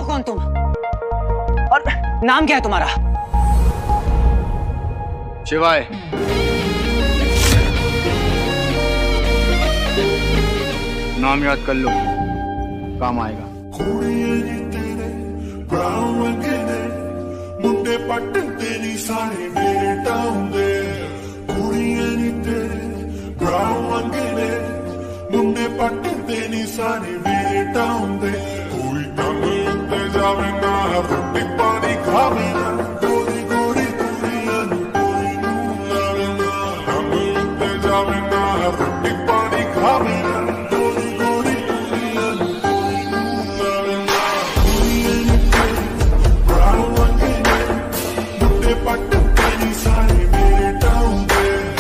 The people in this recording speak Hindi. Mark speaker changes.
Speaker 1: कौन तुम और नाम क्या है तुम्हारा?
Speaker 2: शिवाय। नाम याद कर लो, काम आएगा। मुंडे पट्टते नी सारे मेरे टाउंदे, कुड़ियां नी तेरे ब्राउन वंगे, मुंडे पट्टते नी सारे मेरे टाउंदे। कोई काम ते जावे ना, रोटी पानी खावे ना, गोरी गोरी कुड़ियां नू कोई नू लावे ना। काम ते जावे ना, रोटी